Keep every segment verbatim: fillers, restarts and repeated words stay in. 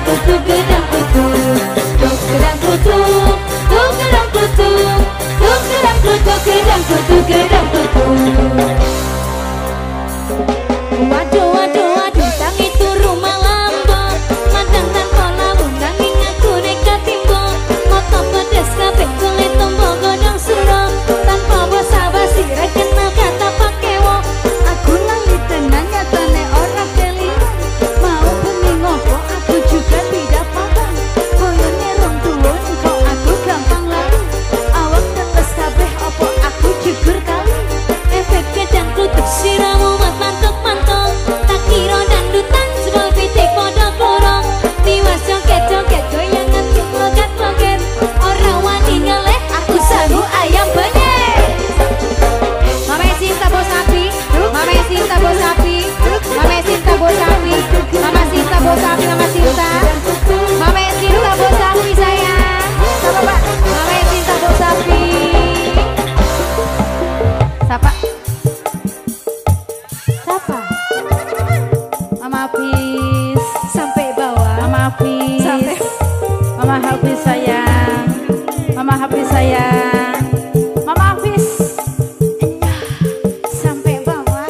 kutuk gedang kutuk, tuk gedang kutuk, tuk gedang kutuk, tuk gedang kutuk gedang kutuk gedang kutuk. Waduh waduh waduh tangi turu malambo, madang tanpa lamun nanging aku nekat timbo, moto pedes kabeh kulit tombo godong suro, tanpa basa-basi ra kenal kata pakewo, aku lali tenan nyatane ora kelingan, mau bengi ngopo aku juga tidak paham, koyone rong tuwon kok aku gampang lali, awak tetes kabeh opo aku jujur kali, efek gedang kutuk siramu mat mantuk-mantuk, tak kira dandutan sebab pitik podok lorong, tiwas joget-joget goyangan tuk logat-loget, ora wani ngeleh aku sagu ayam penyet. Mame Sinta bos sapi, Mame Sinta bos sapi, Mame Sinta bos sapi, Mama Sinta bos sapi, Mama Sinta, Mame Sinta bos sapi sayang, siapa pak? Mame Sinta bos sapi, siapa? Siapa? Mama Hafiz sampai bawah. Mama Hafiz sampai. Mama Hafiz sayang, Mama Hafiz sayang, Mama Hafiz sampai bawah.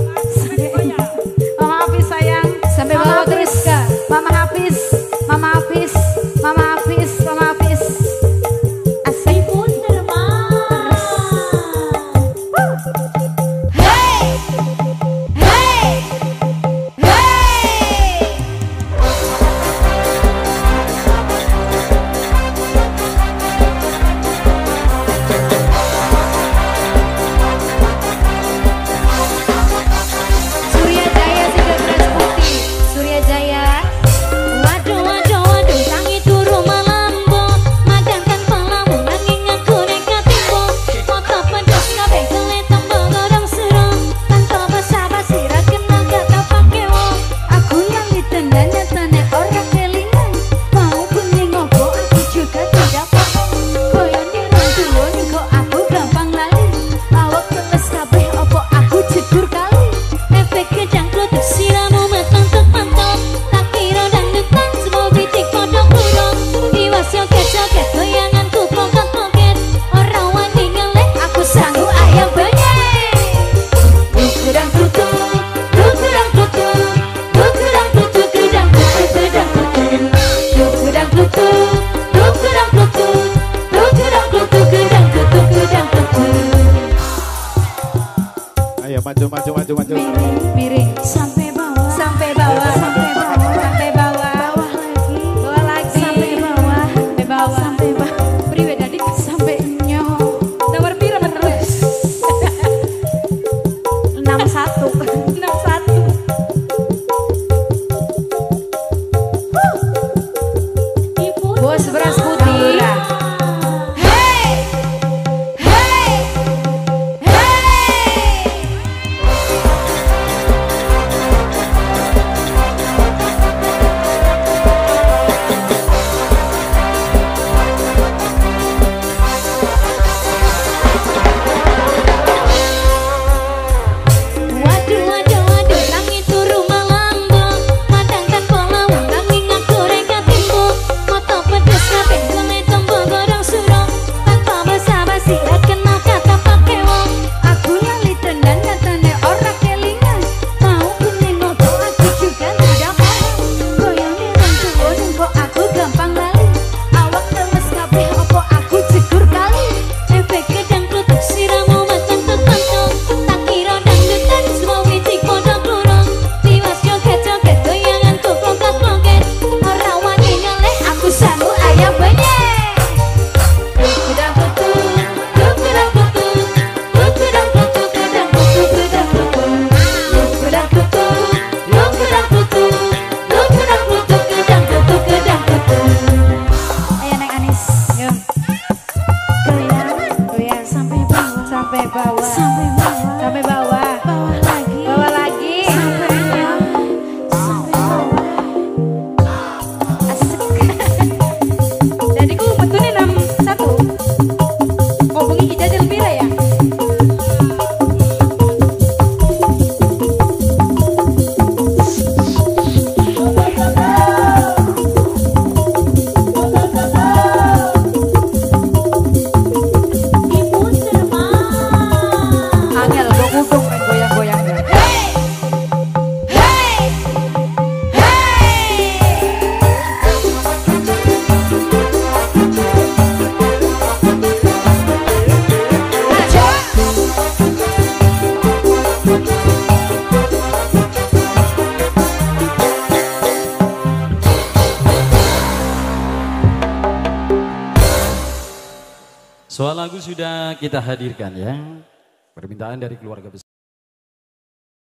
Mama Hafiz sayang, sampai bawah terus. Mama Hafiz, Mama Hafiz, Mama Hafiz, Mama Hafiz. Asik pun terus. Hey, hey, hey. Soal lagu sudah kita hadirkan ya. Permintaan dari keluarga besar.